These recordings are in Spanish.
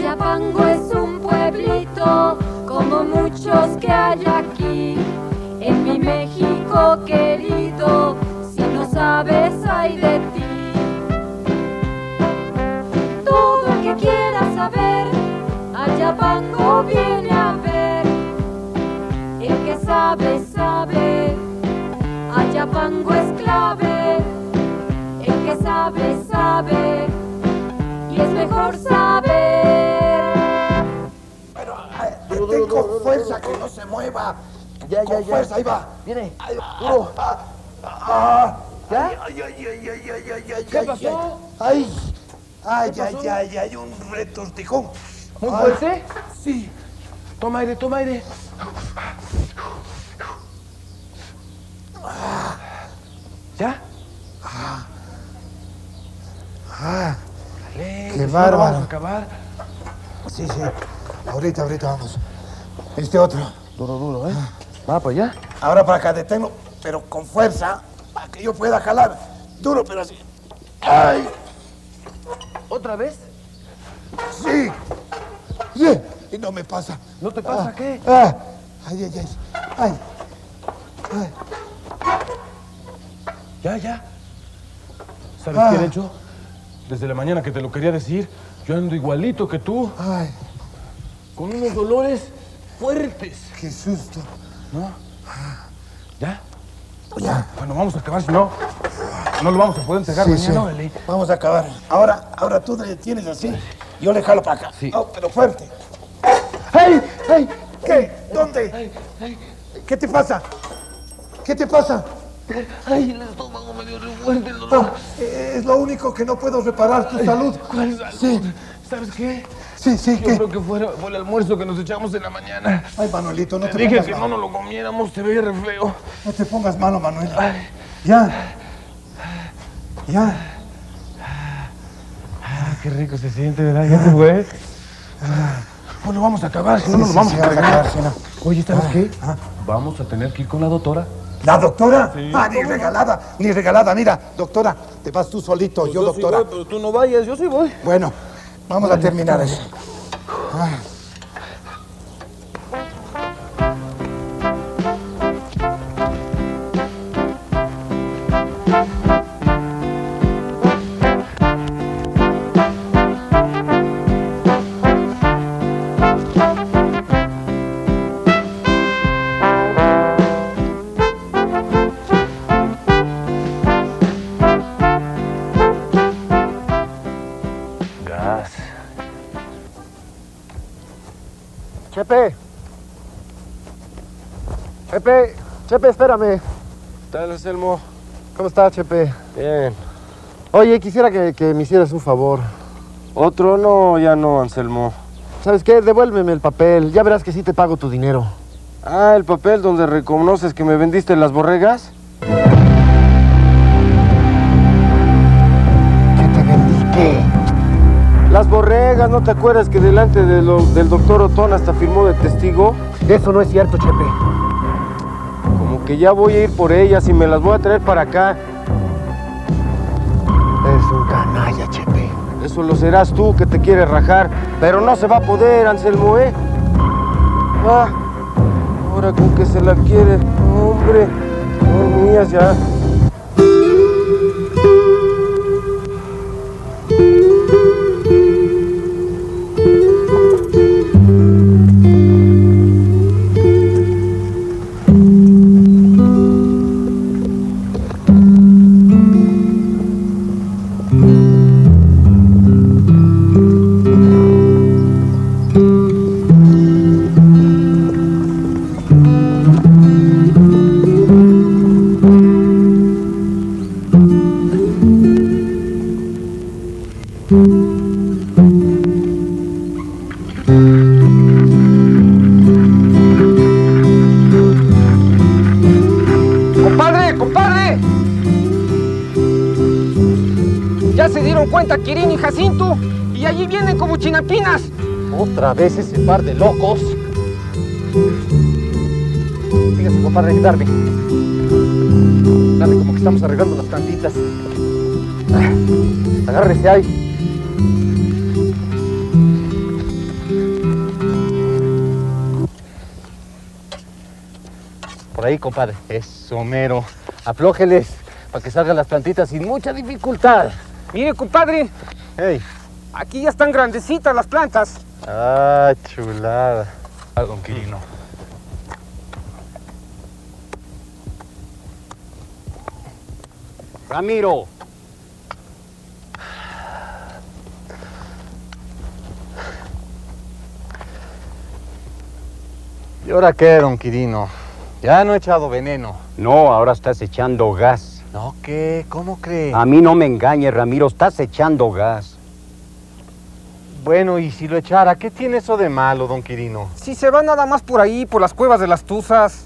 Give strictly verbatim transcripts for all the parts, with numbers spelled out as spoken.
Ayapango es un pueblito como muchos que hay aquí. En mi México querido, si no sabes hay de ti. Todo el que quiera saber, Ayapango viene a ver. El que sabe, sabe, Ayapango es clave. El que sabe, sabe, y es mejor saber. Pero ten con fuerza, que no se mueva. Ya, con ya, ya. fuerza, ahí va. Viene. Ahí va. Duro. Ah, ah, ¿Ya? Ay, ay, ay, ay, ay, ay, ay, ¿Qué ay, pasó? Ay, ay, ¿Qué ay, pasó? ay, ay, un retortijón. ¿Muy Ay, fuerte? Sí. Toma aire, toma aire. ¿Ya? Ah, Dale, qué si no, bárbaro. no vamos a acabar. sí, sí. Ahorita, ahorita vamos. Este otro. Duro, duro, ¿eh? Va para allá. Ahora para acá, deténlo, pero con fuerza, para que yo pueda jalar. Duro, pero así. ¡Ay! ¿Otra vez? ¡Sí! ¡Sí! Y no me pasa. ¿No te pasa Ah, qué? ah, ¡Ay, ay, ay! ¡Ay! ¡Ay! Ya, ya. ¿Sabes Ah. qué, Lencho? Desde la mañana que te lo quería decir, yo ando igualito que tú, ¡Ay! con unos dolores fuertes. ¡Qué susto! ¿No? ¿Ya? Ya. Bueno, vamos a acabar, si no, no lo vamos a poder entregar Sí, mañana, sí. órale. Vamos a acabar. Ahora, ahora tú le tienes así. Yo le jalo para acá. Sí. Oh, pero fuerte. ¡Ay! ¡Ay! ¿Qué? ¿Dónde? Ay, ay, ¿Qué te pasa? ¿Qué te pasa? ay, el estómago me dio revuelto el dolor. Ah, es lo único que no puedo reparar, tu salud. ¿Cuál salud? Sí. ¿Sabes qué? Sí, sí, Yo ¿qué? creo que fue, fue el almuerzo que nos echamos en la mañana. Ay, Manuelito, no Te te, dije pongas que no malo. nos lo comiéramos, te veía re feo. No te pongas malo, Manuel. Ay. Ya. Ya. Ah, qué rico se siente, ¿verdad? Ya se fue. Bueno, vamos a acabar, si no Sí, nos sí, vamos sí, a vamos a cargar. acabar, si no. Oye, ¿sabes Ah, qué? ah. Vamos a tener que ir con la doctora. ¿La doctora? Sí. Ah, ni regalada, ni regalada. Mira, doctora, te vas tú solito, yo, doctora. pero tú no vayas, yo sí voy. Bueno, vamos a terminar eso. Ah. Gas. Chepe. Chepe, Chepe, espérame. ¿Qué tal, Anselmo? ¿Cómo estás, Chepe? Bien. Oye, quisiera que, que me hicieras un favor. ¿Otro? No, ya no, Anselmo. ¿Sabes qué? Devuélveme el papel. Ya verás que sí te pago tu dinero. Ah, el papel donde reconoces que me vendiste las borregas. ¿Qué te vendí? ¿Qué? Las borregas, ¿no te acuerdas que delante de lo- del doctor Otón hasta firmó de testigo? Eso no es cierto, Chepe. Como que ya voy a ir por ellas y me las voy a traer para acá. Eres un canalla, Chepe. Eso lo serás tú que te quieres rajar, pero no se va a poder, Anselmo, ¿eh? Ah, ahora con que se la quiere, hombre, son mías ya. ¡Compadre, compadre! Ya se dieron cuenta Quirino y Jacinto y allí vienen como chinapinas. Otra vez ese par de locos. Fíjese, compadre, ayudarme. Dame como que estamos arreglando las plantitas. Ah, agárrese ahí. ahí, compadre. Eso, mero. Aflójeles para que salgan las plantitas sin mucha dificultad. Mire, compadre, Hey. aquí ya están grandecitas las plantas. Ah, chulada. Ah, don Quirino. Ramiro. ¿Y ahora qué, don Quirino? Ya no he echado veneno. No, ahora estás echando gas. ¿No qué? ¿Cómo cree? A mí no me engañes, Ramiro, estás echando gas. Bueno, y si lo echara, ¿qué tiene eso de malo, don Quirino? Si se va nada más por ahí, por las cuevas de las tuzas.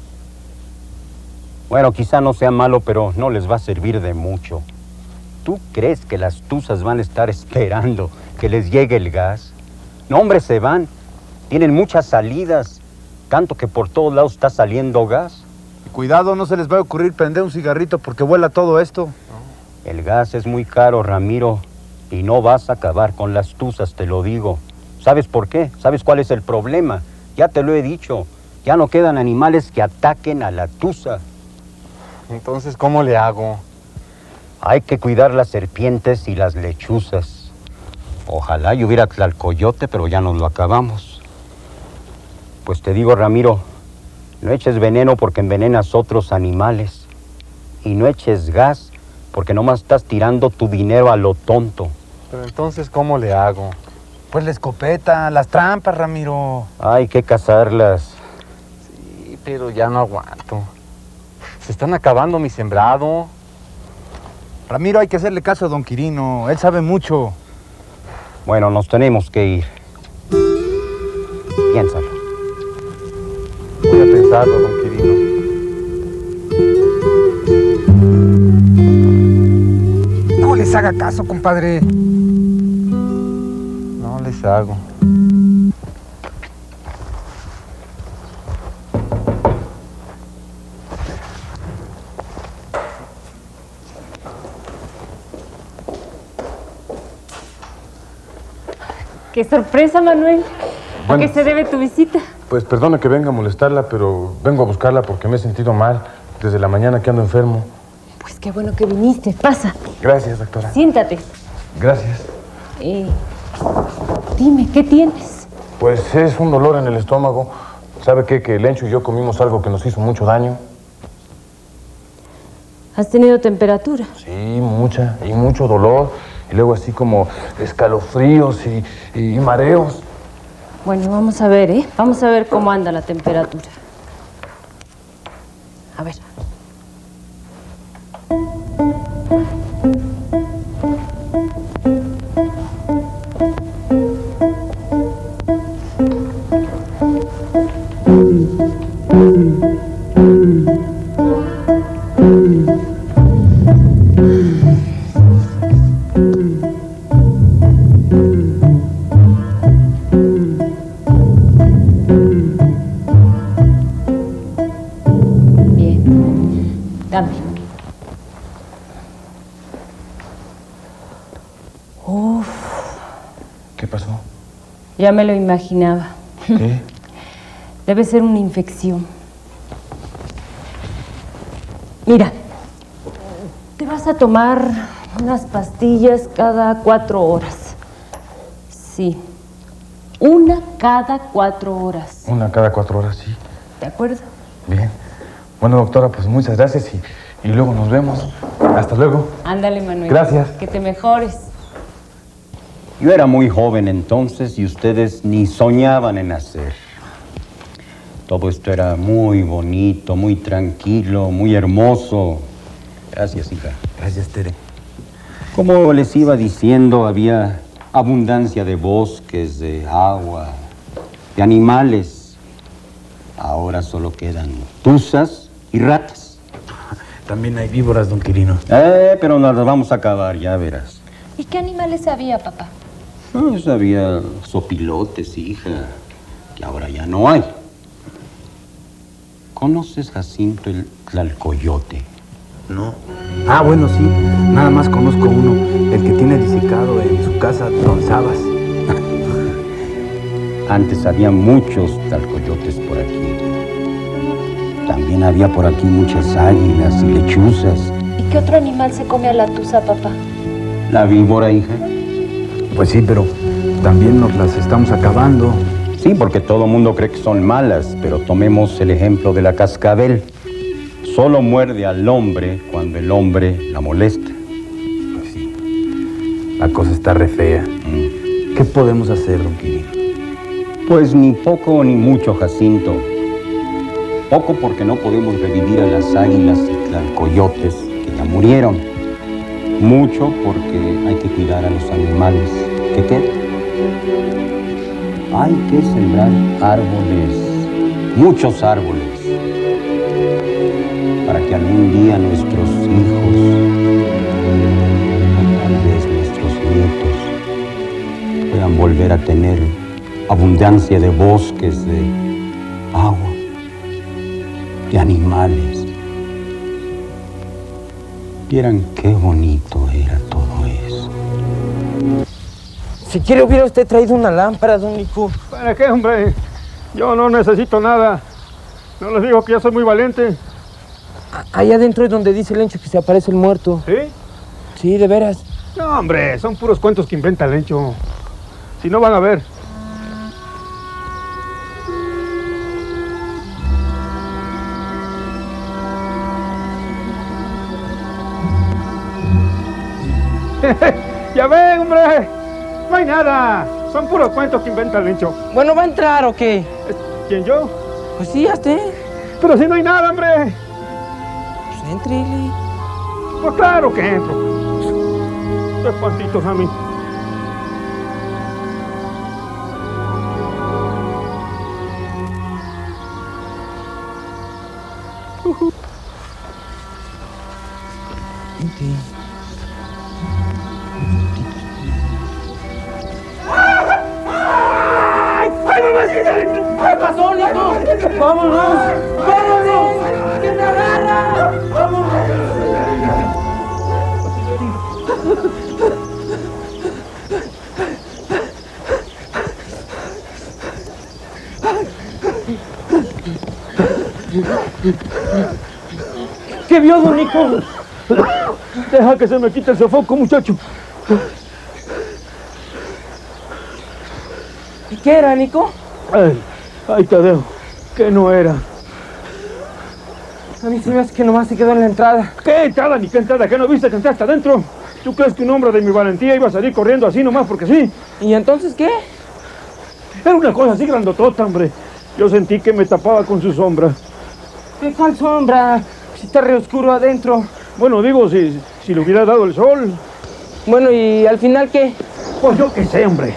Bueno, quizá no sea malo, pero no les va a servir de mucho. ¿Tú crees que las tuzas van a estar esperando que les llegue el gas? No, hombre, se van. Tienen muchas salidas, tanto que por todos lados está saliendo gas. Cuidado, no se les va a ocurrir prender un cigarrito porque vuela todo esto. El gas es muy caro, Ramiro, y no vas a acabar con las tuzas, te lo digo. ¿Sabes por qué? ¿Sabes cuál es el problema? Ya te lo he dicho. Ya no quedan animales que ataquen a la tuza. Entonces, ¿cómo le hago? Hay que cuidar las serpientes y las lechuzas. Ojalá yo hubiera tlalcoyote, pero ya nos lo acabamos. Pues te digo, Ramiro, no eches veneno porque envenenas otros animales. Y no eches gas porque nomás estás tirando tu dinero a lo tonto. Pero entonces, ¿cómo le hago? Pues la escopeta, las trampas, Ramiro. Hay que cazarlas. Sí, pero ya no aguanto. Se están acabando mi sembrado. Ramiro, hay que hacerle caso a don Quirino. Él sabe mucho. Bueno, nos tenemos que ir. Piénsalo. Voy a pensarlo, don Quirino. No les haga caso, compadre. No les hago. ¡Qué sorpresa, Manuel! ¿A Bueno. qué se debe tu visita? Pues perdona que venga a molestarla, pero vengo a buscarla porque me he sentido mal desde la mañana que ando enfermo. Pues qué bueno que viniste. Pasa, Gracias, doctora. siéntate. Gracias. Eh, dime, ¿qué tienes? Pues es un dolor en el estómago. ¿Sabe qué? Que Lencho y yo comimos algo que nos hizo mucho daño. ¿Has tenido temperatura? Sí, mucha. Y mucho dolor. Y luego así como escalofríos y, y mareos. Bueno, vamos a ver, ¿eh? Vamos a ver cómo anda la temperatura. A ver. Dame. Uf, ¿Qué pasó? ya me lo imaginaba. ¿Qué? Debe ser una infección. Mira, te vas a tomar unas pastillas cada cuatro horas. Sí, una cada cuatro horas. Una cada cuatro horas, sí. ¿De acuerdo? Bien. Bueno, doctora, pues muchas gracias y, y luego nos vemos. Hasta luego. Ándale, Manuel. Gracias. Que te mejores. Yo era muy joven entonces y ustedes ni soñaban en nacer. Todo esto era muy bonito, muy tranquilo, muy hermoso. Gracias, hija. Gracias, Tere. Como les iba diciendo, había abundancia de bosques, de agua, de animales. Ahora solo quedan tuzas y ratas. También hay víboras, don Quirino. Eh, pero nos las vamos a acabar, ya verás. ¿Y qué animales había, papá? Pues había sopilotes, hija, que ahora ya no hay. ¿Conoces, Jacinto, el tlalcoyote? No. Ah, bueno, sí. Nada más conozco uno. El que tiene disecado en su casa Don Sabas. Antes había muchos tlalcoyotes por aquí. también había por aquí muchas águilas y lechuzas. ¿Y qué otro animal se come a la tusa, papá? La víbora, hija. Pues sí, pero también nos las estamos acabando. Sí, porque todo mundo cree que son malas, pero tomemos el ejemplo de la cascabel. Solo muerde al hombre cuando el hombre la molesta. Pues sí, la cosa está re fea. Mm. ¿Qué podemos hacer, don Quirino? Pues ni poco ni mucho, Jacinto. Poco porque no podemos revivir a las águilas y tlalcoyotes que ya murieron. Mucho porque hay que cuidar a los animales que quedan. Hay que sembrar árboles, muchos árboles, para que algún día nuestros hijos, o tal vez nuestros nietos, puedan volver a tener abundancia de bosques, de agua, de animales. Vieran qué bonito era todo eso. Si quiere, hubiera usted traído una lámpara, don Nico. ¿Para qué, hombre? Yo no necesito nada. No les digo que yo soy muy valiente. Allá adentro es donde dice Lencho que se aparece el muerto. ¿Sí? Sí, de veras. No, hombre, son puros cuentos que inventa Lencho. Si no, van a ver. Ya ven, hombre. No hay nada. Son puros cuentos que inventa Lencho. Bueno, ¿va a entrar o qué? ¿Quién, yo? Pues sí, hazte. Pero si no hay nada, hombre. Pues éntrele. Pues claro que entro. Qué espantitos a mí. Uh-huh. ¿Qué pasó, Nico? ¡Vámonos! ¡Vámonos! ¡Que me agarra! ¡Vámonos! ¿Qué vio, don Nico? Deja que se me quite el sofoco, muchacho. ¿Y qué era, Nico? Ay, ay, Tadeo, que no era. A mí se me hace que nomás se quedó en la entrada. ¿Qué entrada ni qué entrada? ¿Qué no viste que entraste adentro? ¿Tú crees que un hombre de mi valentía iba a salir corriendo así nomás porque sí? ¿Y entonces qué? Era una cosa así grandotota, hombre. Yo sentí que me tapaba con su sombra. ¿Qué cuál sombra? Si está re oscuro adentro. Bueno, digo, si, si le hubiera dado el sol. Bueno, ¿y al final qué? Pues yo qué sé, hombre.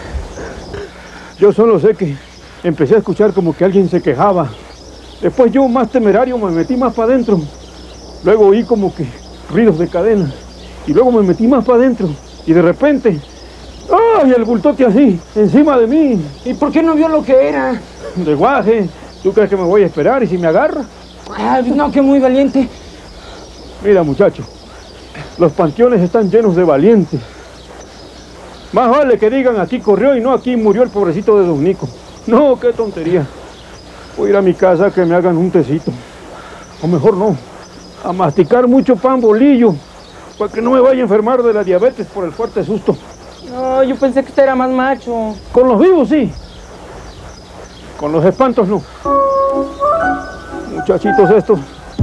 Yo solo sé que empecé a escuchar como que alguien se quejaba. Después yo, más temerario, me metí más para adentro. Luego oí como que ruidos de cadenas. Y luego me metí más para adentro. Y de repente, ¡ay! El bultote así, encima de mí. ¿Y por qué no vio lo que era? De guaje. ¿Tú crees que me voy a esperar y si me agarra? Ay, no, que muy valiente. Mira, muchacho, los panteones están llenos de valientes. Más vale que digan aquí corrió y no aquí murió el pobrecito de don Nico. No, qué tontería. Voy a ir a mi casa a que me hagan un tecito. O mejor no, a masticar mucho pan bolillo, para que no me vaya a enfermar de la diabetes por el fuerte susto. No, yo pensé que usted era más macho. Con los vivos sí, con los espantos no. Muchachitos estos.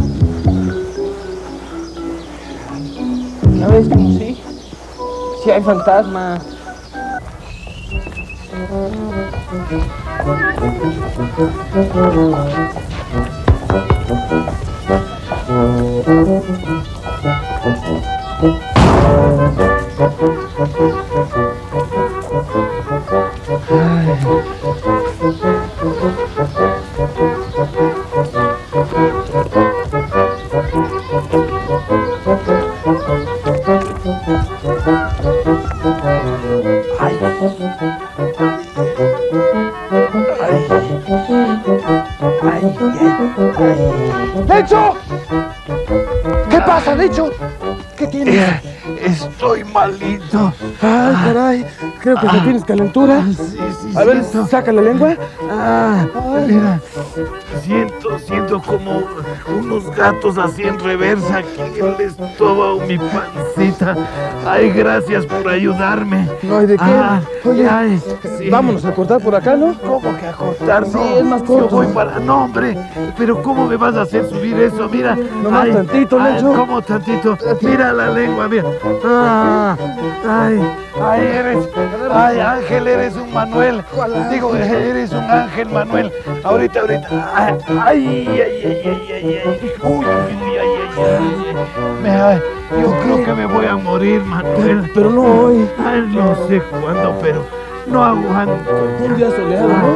¿Ya ves como sí? Sí hay fantasma. ¡Lencho! ¿Qué pasa, Lencho? ¿Qué tienes? Estoy malito. Ay, caray. Creo que ah, tienes calentura. Sí, sí, a ver, siento. saca la lengua. Ah, mira, siento, siento como unos gatos así en reversa aquí en el estómago, mi pancita. Ay, gracias por ayudarme. No hay de qué. Ah, Oye, ay, sí. Vámonos a cortar por acá, ¿no? ¿Cómo que a cortar? Sí, No, es más corto. Yo voy para... No, hombre, pero ¿cómo me vas a hacer subir eso? Mira. Nomás ay, tantito, ay, Lencho. ¿Cómo tantito? Mira la lengua, mira. Ah, ay, ay, eres... Ay, Ángel, eres un Manuel. Digo, eres un Ángel Manuel. Ahorita, ahorita. Ay, ay, ay, ay, ay, ay, ay. Uy, ay, ay, ay, ay. Me, ay, yo creo que me voy a morir, Manuel. Pero no hoy. Ay, no sé cuándo, pero no aguanto. Un día soleado, ¿no?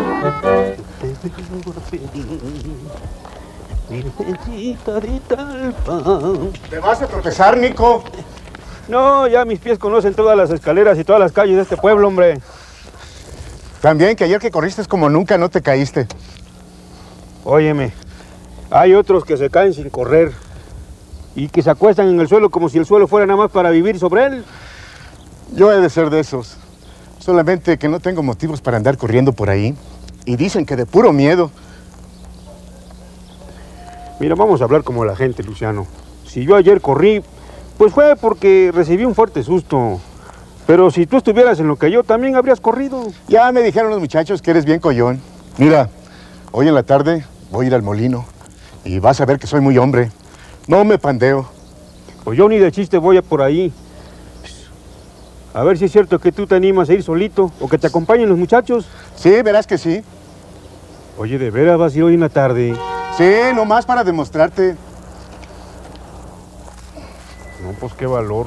¿Te vas a tropezar, Nico? No, ya mis pies conocen todas las escaleras y todas las calles de este pueblo, hombre. También que ayer que corriste como nunca no te caíste. Óyeme, hay otros que se caen sin correr y que se acuestan en el suelo como si el suelo fuera nada más para vivir sobre él. Yo he de ser de esos. Solamente que no tengo motivos para andar corriendo por ahí. Y dicen que de puro miedo. Mira, vamos a hablar como la gente, Luciano. Si yo ayer corrí, pues fue porque recibí un fuerte susto. Pero si tú estuvieras en lo que yo, también habrías corrido. Ya me dijeron los muchachos que eres bien collón. Mira, hoy en la tarde voy a ir al molino. Y vas a ver que soy muy hombre. No me pandeo. Pues yo ni de chiste voy a por ahí. A ver si es cierto que tú te animas a ir solito o que te acompañen los muchachos. Sí, verás que sí. Oye, ¿de veras vas a ir hoy en la tarde? Sí, nomás para demostrarte. No, pues qué valor.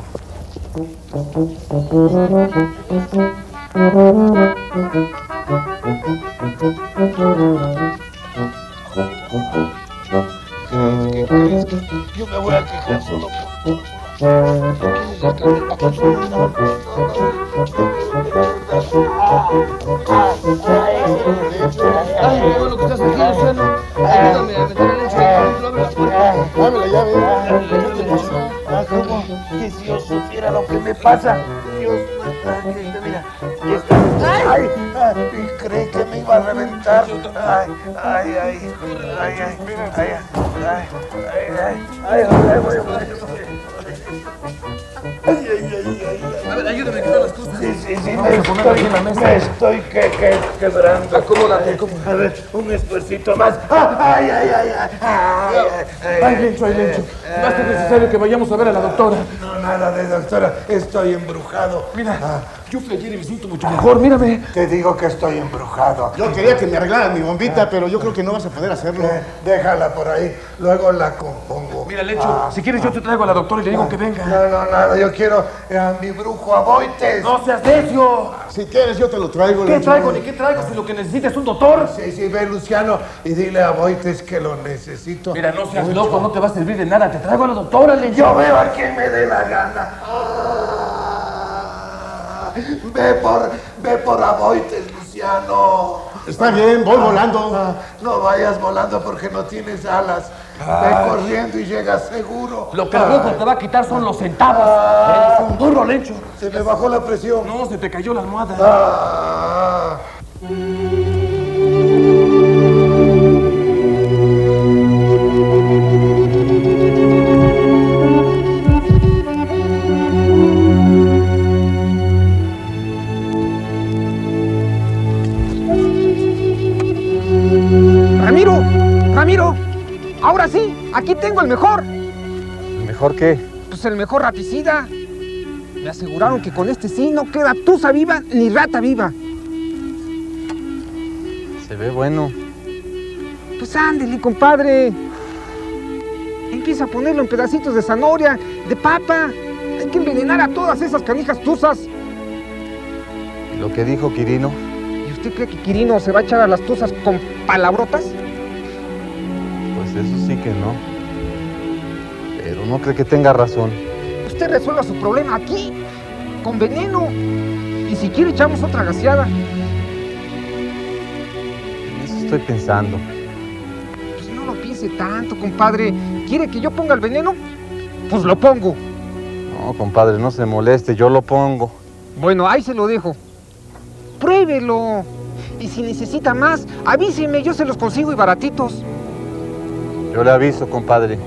¿Qué crees? Yo me voy a quejar solo por... Ay, qué bueno que estás aquí, Luciano. Ayúdame a meter el Lencho dentro, abre la puerta. Dame la llave. ¿Qué te pasa? Ah, ¿cómo? Que si yo supiera lo que me pasa. Dios, mira, ay, ay, creí que me iba a reventar. Ay, ay, ay, ay, ay, ay, ay, ay, ay, ay, ay, voy, voy. Ay, ay, ay, ay, ay. A ver, ayúdame a quitar las cosas. Sí, sí, sí, me estoy, me estoy que, que, quebrando. Acomódate, A ver, un esfuercito más. Ay, ay, ay, ay, ay, ay, Ay, Lencho, ay, Lencho. Va a ser necesario que vayamos a ver a la doctora. No, nada de doctora, estoy embrujado. Mira, yo fui ayer y me siento mucho mejor, mírame. Te digo que estoy embrujado. Yo quería que me arreglaran mi bombita, pero yo creo que no vas a poder hacerlo. Eh, déjala por ahí, luego la compongo. Mira, Lencho, si quieres yo te traigo a la doctora y le digo que venga. No, no, nada, yo quiero a mi brujo Aboites. ¡No seas necio! Si quieres yo te lo traigo. ¿Qué Lencho. traigo ni qué traigo si lo que necesitas es un doctor? Sí, sí, ve, Luciano, y dile a Aboites que lo necesito. Mira, no seas loco, no te va a servir de nada. Te traigo a la doctora, Lencho. Yo veo a quien me dé la gana. Ve por, ve por Aboites, Luciano. Está bien, voy volando. Ah, no vayas volando porque no tienes alas. Ve corriendo y llegas seguro. Lo que el brujo te va a quitar son los centavos. Ah. Eres un duro, Lencho. Se me bajó la presión. No, se te cayó la almohada. Ah. Ramiro, Ramiro, ahora sí, aquí tengo el mejor. ¿Mejor qué? Pues el mejor raticida. Me aseguraron que con este sí no queda tusa viva ni rata viva. Se ve bueno. Pues ándele, compadre. Empieza a ponerlo en pedacitos de zanahoria, de papa. Hay que envenenar a todas esas canijas tuzas. ¿Y lo que dijo Quirino? ¿Y usted cree que Quirino se va a echar a las tuzas con palabrotas? Pues eso sí que no. Pero no cree que tenga razón. Usted resuelva su problema aquí, con veneno. Y si quiere echamos otra gaseada. En eso estoy pensando. Pues no lo piense tanto, compadre. ¿Quiere que yo ponga el veneno? Pues lo pongo. No, compadre, no se moleste, yo lo pongo. Bueno, ahí se lo dejo. pruébelo. Y si necesita más, avíseme, yo se los consigo y baratitos. Yo le aviso, compadre.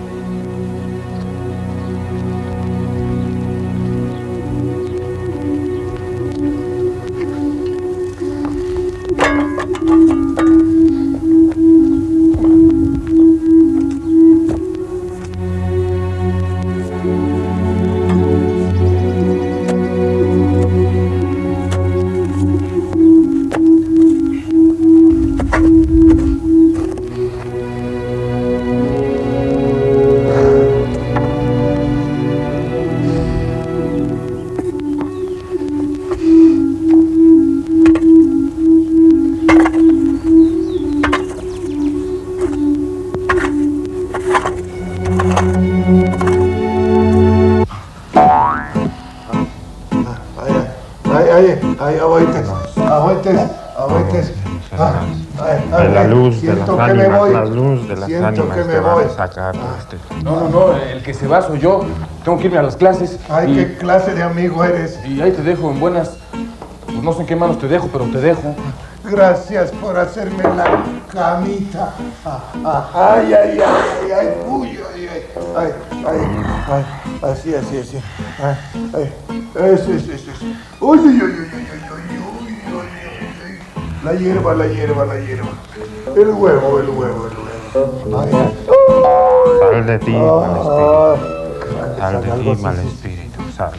Sacar, este... No, no, no, el que se va soy yo. Tengo que irme a las clases. Ay, y... qué clase de amigo eres. Y ahí te dejo en buenas. Pues no sé en qué manos te dejo, pero te dejo. Gracias por hacerme la camita. Ah, ah, ay, ay, ay, ay, uy, ay, ay, ay, ay, ay, así, así, así. Ay, ay, eso, eso, eso. Uy, uy, uy, uy, uy, uy, uy, uy, uy. La hierba, la hierba, la hierba. El huevo, el huevo, el huevo. Ay, ay. Sal de ti, mal espíritu. Sal de ti, mal espíritu. Sal.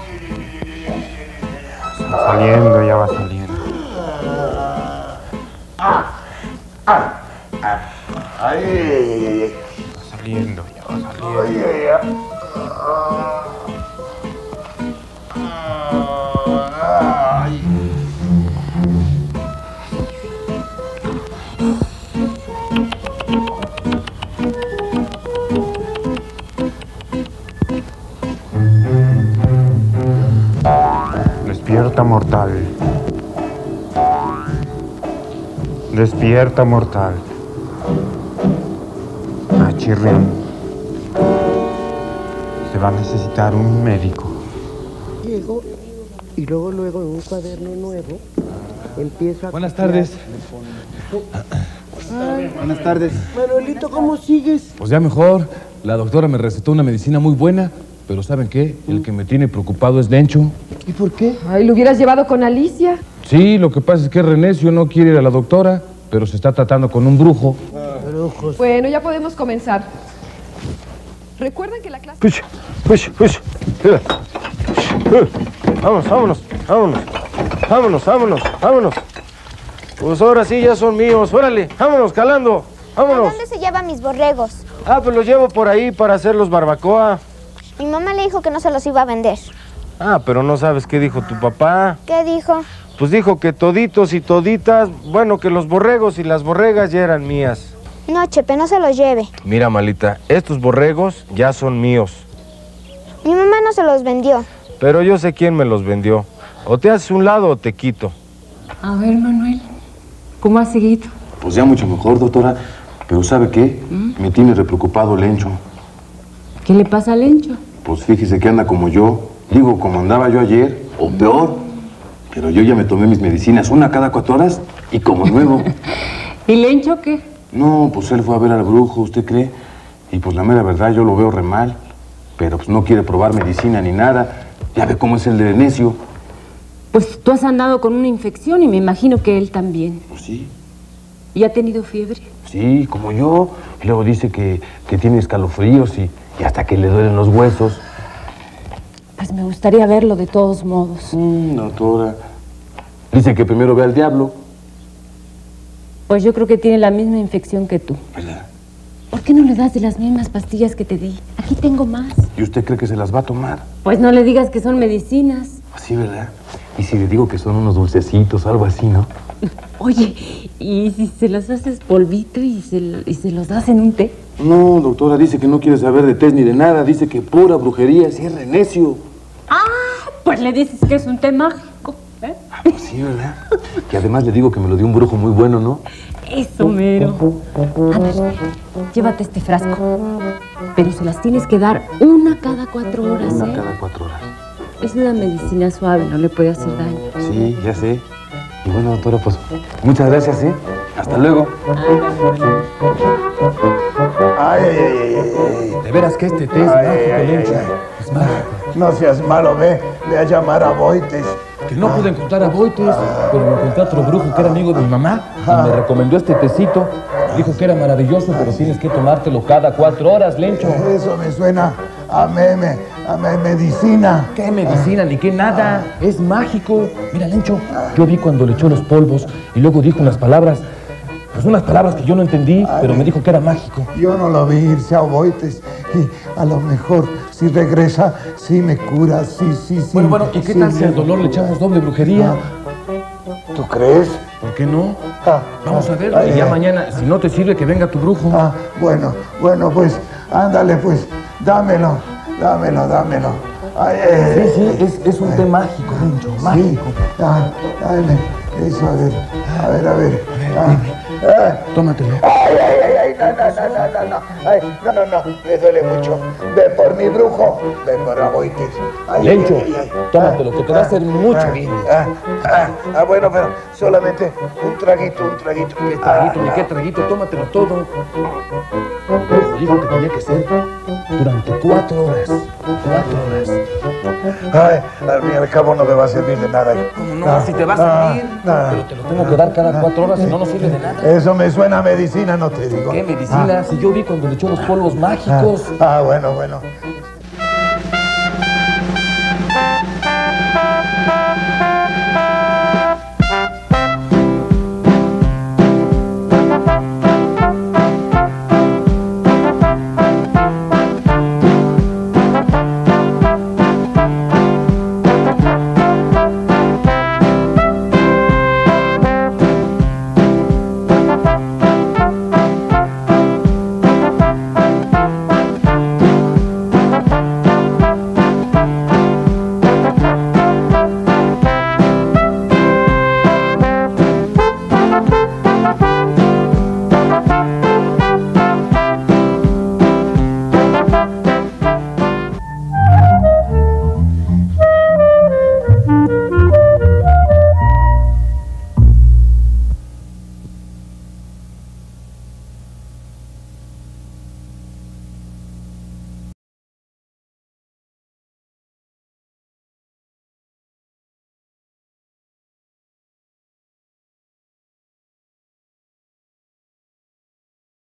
Va saliendo, ya va saliendo. Ay, ay, ay. Va saliendo, ya va saliendo. Ay, ay, ay. Ay. Despierta, mortal. Despierta, mortal. Ah, chirrión. Se va a necesitar un médico. Llego y luego, luego en un cuaderno nuevo empiezo a... Buenas tardes. Ay, Buenas tardes. Manuelito, ¿cómo sigues? Pues ya mejor. La doctora me recetó una medicina muy buena, pero ¿saben qué? El que me tiene preocupado es Lencho. ¿Y por qué? Ay, lo hubieras llevado con Alicia. Sí, lo que pasa es que Renecio no quiere ir a la doctora, pero se está tratando con un brujo. Brujos. Bueno, ya podemos comenzar. Recuerden que la clase... Push, push, push. Vámonos, vámonos, vámonos. Vámonos, vámonos, vámonos. Pues ahora sí ya son míos. Órale, vámonos, calando. Vámonos. ¿A dónde se llevan mis borregos? Ah, pues los llevo por ahí para hacerlos barbacoa. Mi mamá le dijo que no se los iba a vender. Ah, pero no sabes qué dijo tu papá. ¿Qué dijo? Pues dijo que toditos y toditas, bueno, que los borregos y las borregas ya eran mías. No, Chepe, no se los lleve. Mira, Malita, estos borregos ya son míos. Mi mamá no se los vendió. Pero yo sé quién me los vendió. O te haces un lado o te quito. A ver, Manuel, ¿cómo has seguido? Pues ya mucho mejor, doctora. Pero ¿sabe qué? ¿Mm? Me tiene repreocupado Lencho. ¿Qué le pasa a Lencho? Pues fíjese que anda como yo. Digo, como andaba yo ayer, o peor. Pero yo ya me tomé mis medicinas, una cada cuatro horas y como nuevo. ¿Y Lencho qué? No, pues él fue a ver al brujo, ¿usted cree? Y pues la mera verdad, yo lo veo re mal. Pero pues no quiere probar medicina ni nada. Ya ve cómo es el de necio. Pues tú has andado con una infección y me imagino que él también. Pues sí. ¿Y ha tenido fiebre? Sí, como yo. Y luego dice que, que tiene escalofríos y, y hasta que le duelen los huesos. Pues me gustaría verlo de todos modos. Mm, doctora. Dice que primero ve al diablo. Pues yo creo que tiene la misma infección que tú. ¿Verdad? ¿Por qué no le das de las mismas pastillas que te di? Aquí tengo más. ¿Y usted cree que se las va a tomar? Pues no le digas que son medicinas. Sí, ¿verdad? Y si le digo que son unos dulcecitos, algo así, ¿no? Oye, ¿y si se los haces polvito y se, y se los das en un té? No, doctora, dice que no quiere saber de tés ni de nada. Dice que pura brujería, cierre necio. Ah, pues le dices que es un té mágico, ¿eh? Ah, pues sí, ¿verdad? Que además le digo que me lo dio un brujo muy bueno, ¿no? Eso, mero. A ver, llévate este frasco. Pero se las tienes que dar una cada cuatro horas, Una ¿eh? cada cuatro horas. Es una medicina suave, no le puede hacer daño. Sí, ya sé. Y bueno, doctora, pues muchas gracias, ¿sí? Hasta luego. Ay, ay, ay, ay, ay. De veras que este té es Ay, mágico, ay, Lencho. ay, ay. Es mágico. No seas malo, ve. Ve a llamar a Boites. Que no pude encontrar a Boites, pero me encontré a otro brujo que era amigo de mi mamá y me recomendó este tecito. Dijo que era maravilloso, pero tienes que tomártelo cada cuatro horas, Lencho. Eso me suena a meme, a me medicina. ¿Qué medicina? Ni qué nada. Es mágico. Mira, Lencho, yo vi cuando le echó los polvos y luego dijo unas palabras, pues unas palabras que yo no entendí, pero me dijo que era mágico. Yo no lo vi irse a Boites y a lo mejor si regresa, sí me cura, sí, sí, sí. Bueno, bueno, ¿y qué sí, tal si al dolor le echamos doble brujería? ¿Tú crees? ¿Por qué no? Ah, Vamos a ver, ay, y ya ay. mañana, si no te sirve, que venga tu brujo. Ah, bueno, bueno, pues, ándale, pues, dámelo, dámelo, dámelo. Ay, ay, Sí, ay, sí, ay. es, es un té mágico, Lencho, mágico. Sí, ah, dale, eso, a ver, a ver, a ver. Ah, ah. Tómatelo. Ay, ay, ay, ay, no, no, no, no, no, no, ay, no, no, no, me duele mucho. Ve por mi brujo, ve por Aboites. Ay, Lencho, ay, ay, ay. tómatelo, que te va a hacer mucho ah, bien. Ah, ah, ah, bueno, pero solamente un traguito, un traguito. ¿Qué traguito, ni qué traguito? Tómatelo todo. El brujo dijo que tenía que ser durante cuatro horas. Cuatro horas. Ay, al fin y al cabo no me va a servir de nada. ¿Cómo no? Si te va a servir. Pero te lo tengo que dar cada cuatro horas, si no, no sirve de nada. Eso me suena a medicina, no te digo. ¿Qué medicina? Si yo vi cuando le echó los polvos mágicos. Ah, ah, bueno, bueno.